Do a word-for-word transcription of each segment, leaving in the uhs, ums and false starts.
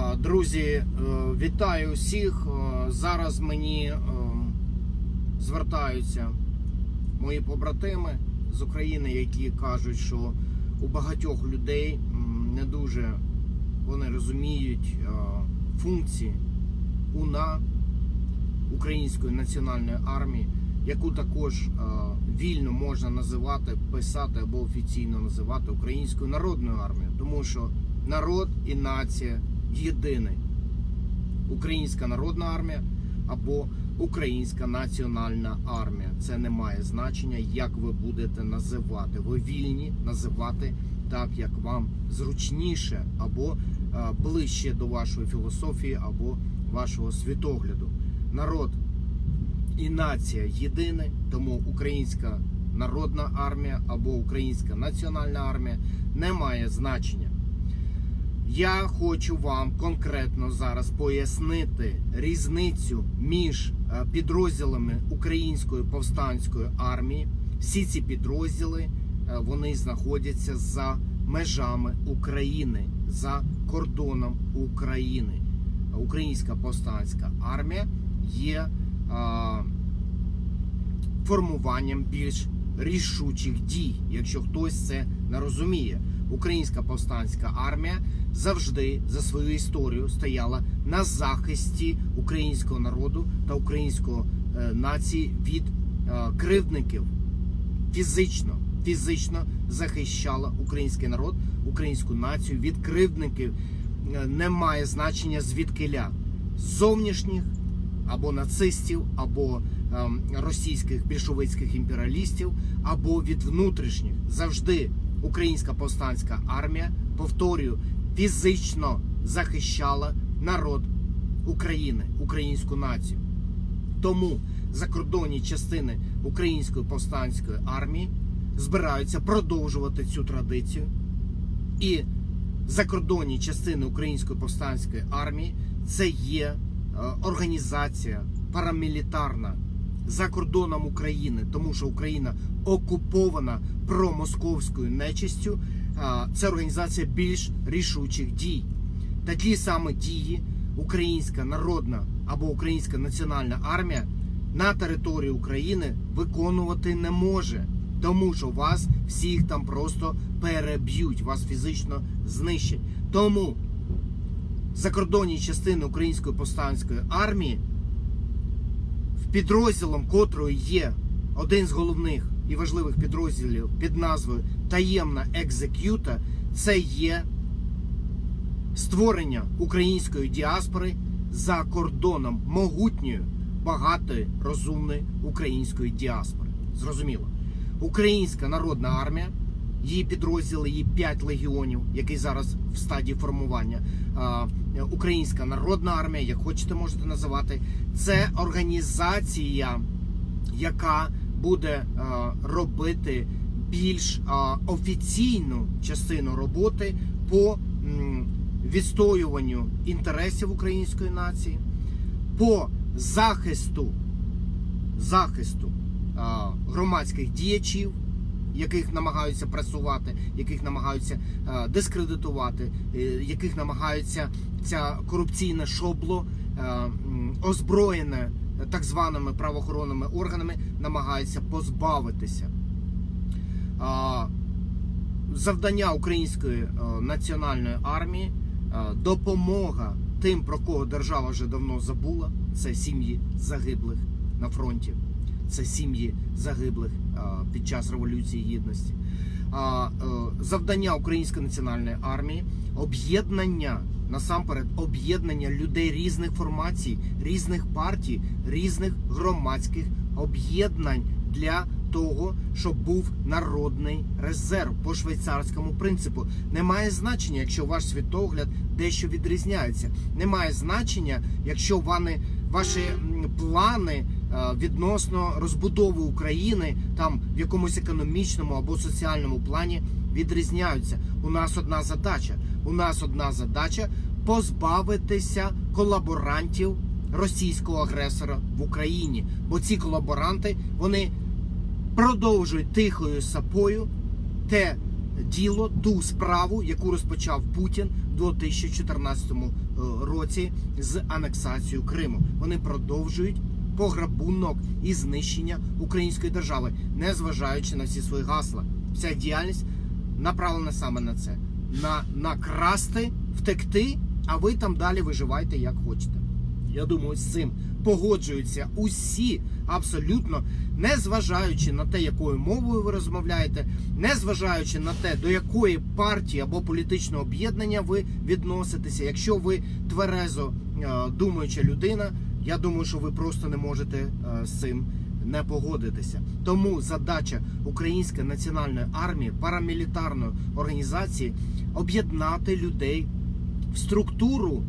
Друзі, вітаю всіх. Зараз мені звертаються мої побратими з України, які кажуть, що у багатьох людей не дуже вони розуміють функції УНА, Української національної армії, яку також вільно можна називати, писати або офіційно називати Українською народною армією, тому що народ і нація єдиний. Українська народна армія або Українська національна армія. Це не має значення, як ви будете називати. Ви вільні називати так, як вам зручніше, або а, ближче до вашої філософії, або вашого світогляду. Народ і нація єдині, тому Українська народна армія або Українська національна армія не має значення. Я хочу вам конкретно зараз пояснити різницю між підрозділами Української повстанської армії. Всі ці підрозділи, вони знаходяться за межами України, за кордоном України. Українська повстанська армія є а, формуванням більш рішучих дій, якщо хтось це не розуміє. Українська повстанська армія завжди за свою історію стояла на захисті українського народу та української е, нації від е, кривдників. Фізично, фізично захищала український народ, українську націю від кривдників. Е, немає значення звідкиля. Зовнішніх, або нацистів, або е, російських більшовицьких імперіалістів, або від внутрішніх. Завжди Українська повстанська армія, повторюю, фізично захищала народ України, українську націю. Тому закордонні частини Української повстанської армії збираються продовжувати цю традицію. І закордонні частини Української повстанської армії – це є е, організація парамілітарна за кордоном України, тому що Україна окупована промосковською нечистю. Це організація більш рішучих дій. Такі саме дії Українська народна або Українська національна армія на території України виконувати не може, тому що вас всіх там просто переб'ють, вас фізично знищать. Тому закордонні частини Української повстанської армії, підрозділом котрої є один з головних і важливих підрозділів під назвою «Таємна екзекюта», це є створення української діаспори за кордоном могутньої, багатої, розумної української діаспори. Зрозуміло. Українська народна армія, її підрозділи, її п'ять легіонів, які зараз в стадії формування. Українська народна армія, як хочете можете називати, це організація, яка буде робити більш офіційну частину роботи по відстоюванню інтересів української нації, по захисту, захисту громадських діячів, яких намагаються пресувати, яких намагаються е, дискредитувати, е, яких намагаються ця корупційне шобло, е, озброєне так званими правоохоронними органами, намагаються позбавитися. Е, завдання Української е, національної армії е, – допомога тим, про кого держава вже давно забула. Це сім'ї загиблих на фронті. Це сім'ї загиблих а, під час Революції Гідності. А, а, завдання Української національної армії – об'єднання, насамперед, об'єднання людей різних формацій, різних партій, різних громадських об'єднань для того, щоб був народний резерв по швейцарському принципу. Немає значення, якщо ваш світогляд дещо відрізняється. Немає значення, якщо вони, ваші плани відносно розбудови України там в якомусь економічному або соціальному плані відрізняються. У нас одна задача. У нас одна задача – позбавитися колаборантів російського агресора в Україні. Бо ці колаборанти, вони продовжують тихою сапою те діло, ту справу, яку розпочав Путін у дві тисячі чотирнадцятому році з анексацією Криму. Вони продовжують пограбунок і знищення української держави, не зважаючи на всі свої гасла. Вся діяльність направлена саме на це. На накрасти, втекти, а ви там далі виживайте як хочете. Я думаю, з цим погоджуються усі абсолютно, не зважаючи на те, якою мовою ви розмовляєте, не зважаючи на те, до якої партії або політичного об'єднання ви відноситеся. Якщо ви тверезо е, думаюча людина, я думаю, що ви просто не можете е, з цим не погодитися. Тому задача Української національної армії, парамілітарної організації, об'єднати людей в структуру,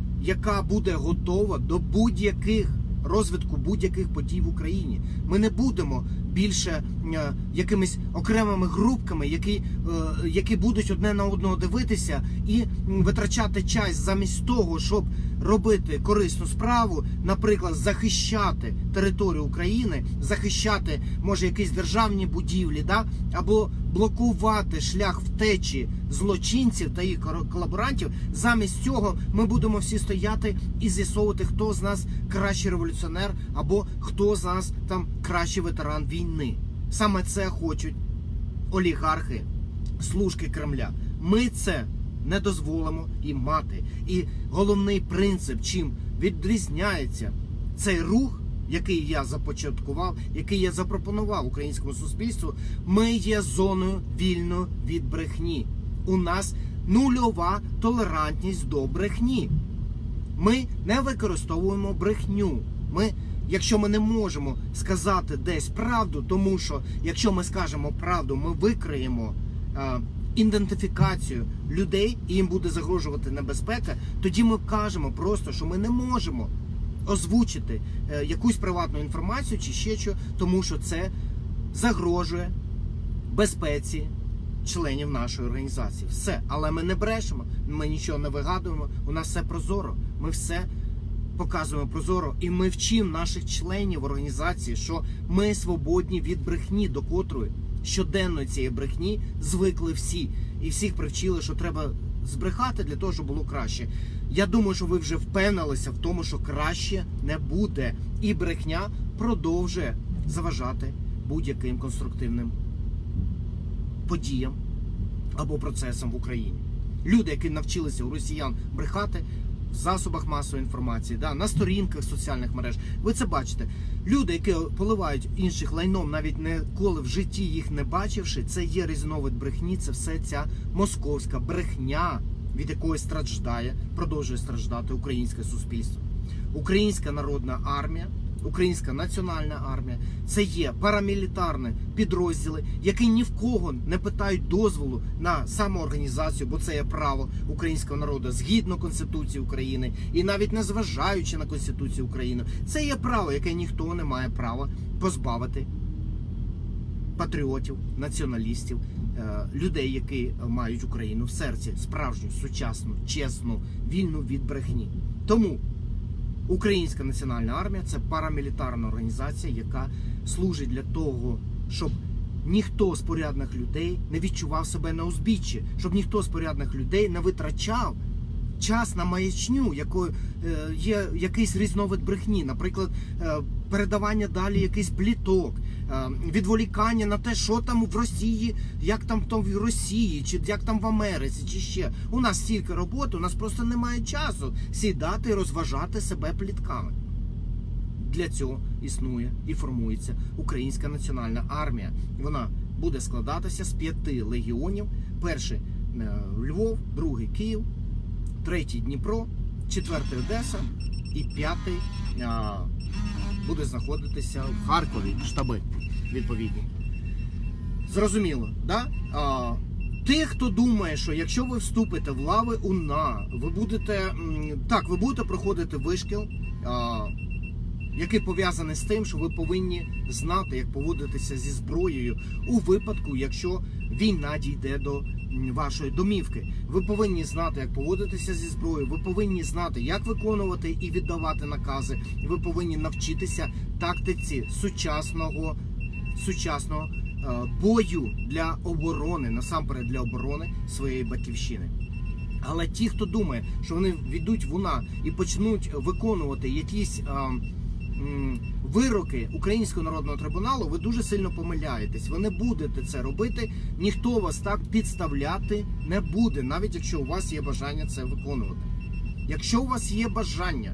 яка буде готова до будь-яких розвитку будь-яких подій в Україні. Ми не будемо більше е, якимись окремими групками, які, е, які будуть одне на одного дивитися і витрачати час замість того, щоб робити корисну справу, наприклад, захищати територію України, захищати, може, якісь державні будівлі, да? Або блокувати шлях втечі злочинців та їх колаборантів. Замість цього ми будемо всі стояти і з'ясовувати, хто з нас кращий революціонер, або хто з нас там кращий ветеран війни. Саме це хочуть олігархи, служки Кремля. Ми це не дозволимо їм мати. І головний принцип, чим відрізняється цей рух, який я започаткував, який я запропонував українському суспільству, ми є зоною вільною від брехні. У нас нульова толерантність до брехні. Ми не використовуємо брехню. Ми, якщо ми не можемо сказати десь правду, тому що якщо ми скажемо правду, ми викриємо е, ідентифікацію людей і їм буде загрожувати небезпека, тоді ми кажемо просто, що ми не можемо озвучити е, якусь приватну інформацію чи ще що, тому що це загрожує безпеці членів нашої організації. Все. Але ми не брешемо, ми нічого не вигадуємо, у нас все прозоро, ми все показуємо прозоро, і ми вчимо наших членів організації, що ми свободні від брехні, до котрої щоденно цієї брехні звикли всі. І всіх привчили, що треба збрехати для того, щоб було краще. Я думаю, що ви вже впевнилися в тому, що краще не буде. І брехня продовжує заважати будь-яким конструктивним подіям або процесам в Україні. Люди, які навчилися у росіян брехати в засобах масової інформації, да, на сторінках соціальних мереж, ви це бачите. Люди, які поливають інших лайном, навіть ніколи в житті їх не бачивши, це є різновид брехні, це все ця московська брехня, від якої страждає, продовжує страждати українське суспільство. Українська народна армія, Українська національна армія – це є парамілітарні підрозділи, які ні в кого не питають дозволу на самоорганізацію, бо це є право українського народу згідно Конституції України і навіть не зважаючи на Конституцію України. Це є право, яке ніхто не має права позбавити патріотів, націоналістів, людей, які мають Україну в серці, справжню, сучасну, чесну, вільну від брехні. Тому Українська національна армія – це парамілітарна організація, яка служить для того, щоб ніхто з порядних людей не відчував себе на узбіччі, щоб ніхто з порядних людей не витрачав час на маячню, якою е, є якийсь різновид брехні, наприклад, е, передавання далі якийсь пліток, е, відволікання на те, що там в Росії, як там то в Росії, чи як там в Америці, чи ще. У нас стільки роботи, у нас просто немає часу сідати і розважати себе плітками. Для цього існує і формується Українська національна армія. Вона буде складатися з п'яти легіонів. Перший – Львов, другий – Київ, третій – Дніпро, четвертий – Одеса і п'ятий а, буде знаходитися в Харкові, штаби відповідні. Зрозуміло, да? А, тих, хто думає, що якщо ви вступите в лави УНА, ви будете, так, ви будете проходити вишкіл, а, який пов'язаний з тим, що ви повинні знати, як поводитися зі зброєю у випадку, якщо війна дійде до вашої домівки. Ви повинні знати, як поводитися зі зброєю, ви повинні знати, як виконувати і віддавати накази. Ви повинні навчитися тактиці сучасного, сучасного бою для оборони, насамперед для оборони своєї батьківщини. Але ті, хто думає, що вони війдуть в УНА і почнуть виконувати якісь а, м, вироки Українського народного трибуналу, ви дуже сильно помиляєтесь. Ви не будете це робити, ніхто вас так підставляти не буде, навіть якщо у вас є бажання це виконувати. Якщо у вас є бажання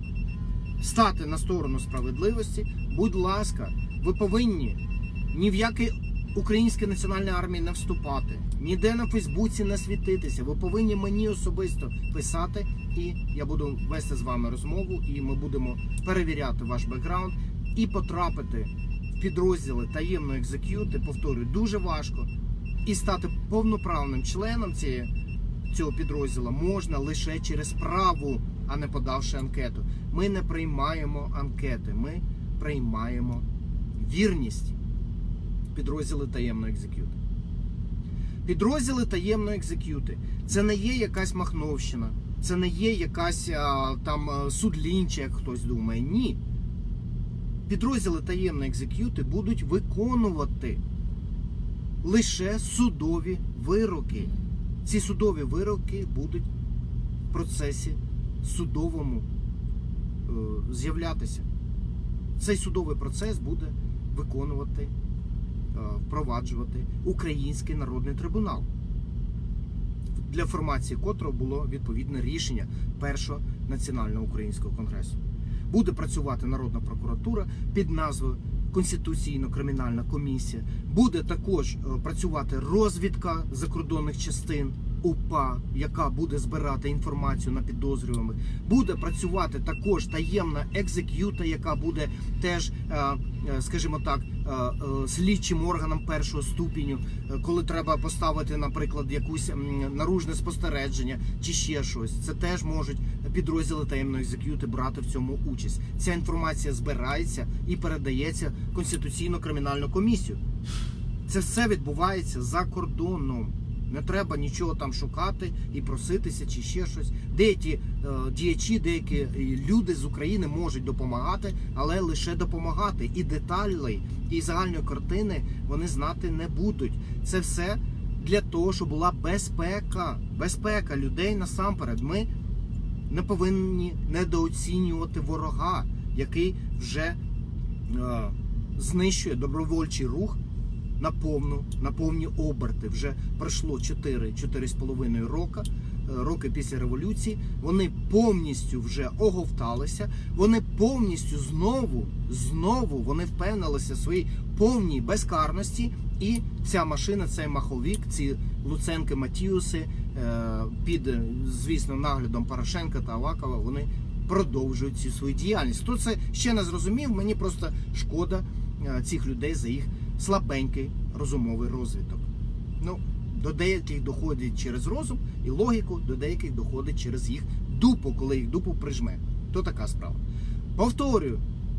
стати на сторону справедливості, будь ласка, ви повинні ні в якій Українській національній армії не вступати, ніде на Фейсбуці не світитися. Ви повинні мені особисто писати, і я буду вести з вами розмову, і ми будемо перевіряти ваш бекграунд і потрапити в підрозділи таємної екзекюти, повторюю, дуже важко. І стати повноправним членом цієї, цього підрозділу можна лише через справу, а не подавши анкету. Ми не приймаємо анкети, ми приймаємо вірність. Підрозділи таємної екзекюти. Підрозділи таємної екзекюти – це не є якась махновщина, це не є якась а, там судлінча, як хтось думає. Ні. Підрозділи таємної екзекюти будуть виконувати лише судові вироки. Ці судові вироки будуть в процесі судовому е, з'являтися. Цей судовий процес буде виконувати, впроваджувати Український народний трибунал, для формації котрого було відповідне рішення Першого національного українського конгресу. Буде працювати Народна прокуратура під назвою Конституційно-кримінальна комісія. Буде також працювати розвідка закордонних частин УПА, яка буде збирати інформацію на підозрюваних. Буде працювати також таємна екзекюта, яка буде теж, скажімо так, слідчим органом першого ступеню, коли треба поставити, наприклад, якусь наружне спостереження чи ще щось. Це теж можуть підрозділи таємної екзекюти брати в цьому участь. Ця інформація збирається і передається в Конституційно-кримінальну комісію. Це все відбувається за кордоном. Не треба нічого там шукати і проситися чи ще щось. Деякі е, діячі, деякі люди з України можуть допомагати, але лише допомагати. І деталей, і загальної картини вони знати не будуть. Це все для того, щоб була безпека. Безпека людей насамперед. Ми не повинні недооцінювати ворога, який вже е, знищує добровольчий рух на повну, на повні оберти. Вже пройшло чотири з половиною роки, роки після революції. Вони повністю вже оговталися, вони повністю знову, знову вони впевнилися в своїй повній безкарності. І ця машина, цей маховик, ці Луценки, Матіуси під, звісно, наглядом Порошенка та Авакова, вони продовжують цю свою діяльність. Хто це ще не зрозумів, мені просто шкода цих людей за їх слабенький розумовий розвиток. Ну, до деяких доходить через розум і логіку, до деяких доходить через їх дупу, коли їх дупу прижме. То така справа. Повторюю,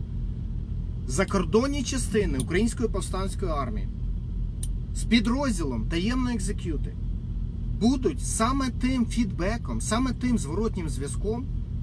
закордонні частини Української повстанської армії з підрозділом таємної екзекюти будуть саме тим фідбеком, саме тим зворотнім зв'язком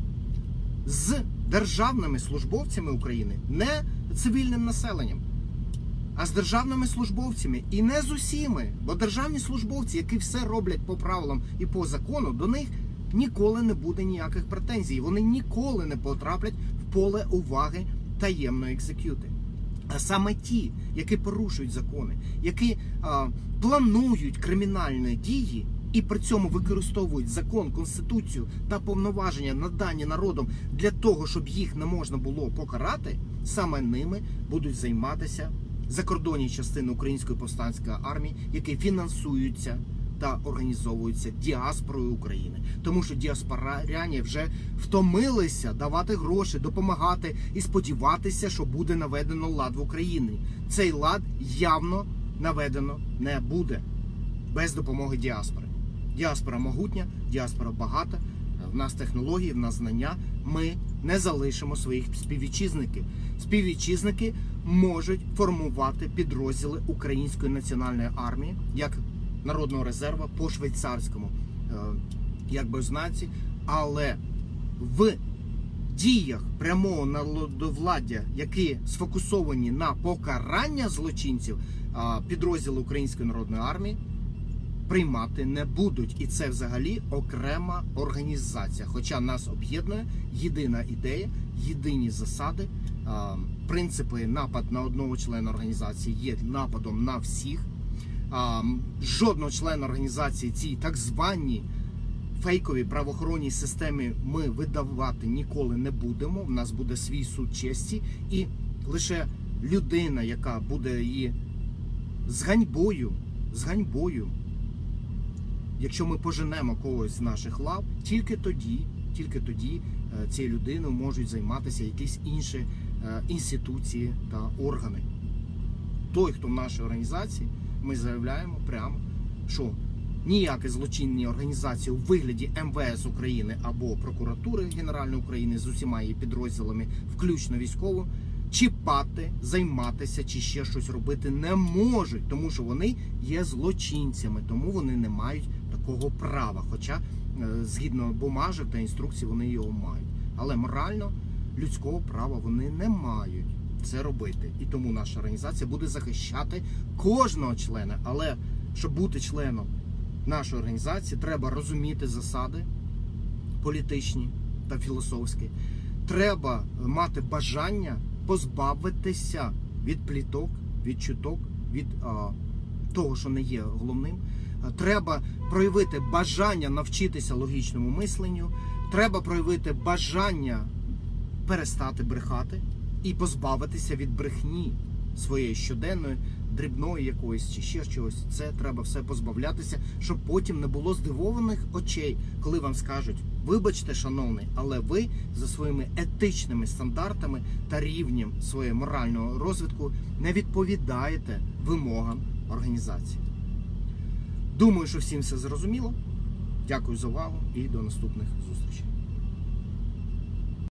з державними службовцями України, не цивільним населенням, а з державними службовцями. І не з усіми, бо державні службовці, які все роблять по правилам і по закону, до них ніколи не буде ніяких претензій. Вони ніколи не потраплять в поле уваги таємної екзекюти. А саме ті, які порушують закони, які а, планують кримінальні дії і при цьому використовують закон, конституцію та повноваження, надані народом для того, щоб їх не можна було покарати, саме ними будуть займатися закордонні частини Української повстанської армії, які фінансуються та організовуються діаспорою України. Тому що діаспоряні вже втомилися давати гроші, допомагати і сподіватися, що буде наведено лад в Україні. Цей лад явно наведено не буде без допомоги діаспори. Діаспора могутня, діаспора багата, в нас технології, в нас знання. Ми не залишимо своїх співвітчизників. Співвітчизники можуть формувати підрозділи Української національної армії, як Народного резерву по швейцарському, як би ознаці, але в діях прямого народовладдя, які сфокусовані на покарання злочинців, підрозділи Української народної армії приймати не будуть. І це взагалі окрема організація. Хоча нас об'єднує єдина ідея, єдині засади, принципи. Напад на одного члена організації є нападом на всіх. Жодного члена організації цій так званій фейковій правоохоронній системі ми видавати ніколи не будемо. У нас буде свій суд честі, і лише людина, яка буде її з ганьбою, з ганьбою, якщо ми поженемо когось з наших лав, тільки тоді, тільки тоді цією людиною можуть займатися якісь інші інституції та органи. Той, хто в нашій організації, ми заявляємо прямо, що ніякі злочинні організації у вигляді ем ве ес України або прокуратури Генеральної України з усіма її підрозділами, включно військову, чіпати, займатися чи ще щось робити не можуть, тому що вони є злочинцями, тому вони не мають такого права. Хоча, згідно бумажок та інструкцій, вони його мають. Але морально людського права вони не мають це робити. І тому наша організація буде захищати кожного члена. Але щоб бути членом нашої організації, треба розуміти засади політичні та філософські. Треба мати бажання позбавитися від пліток, від чуток, від а, того, що не є головним. Треба проявити бажання навчитися логічному мисленню. Треба проявити бажання перестати брехати і позбавитися від брехні своєї щоденної, дрібної якоїсь чи ще чогось. Це треба все позбавлятися, щоб потім не було здивованих очей, коли вам скажуть: вибачте, шановний, але ви за своїми етичними стандартами та рівнем своєї морального розвитку не відповідаєте вимогам організації. Думаю, що всім все зрозуміло. Дякую за увагу і до наступних зустрічей.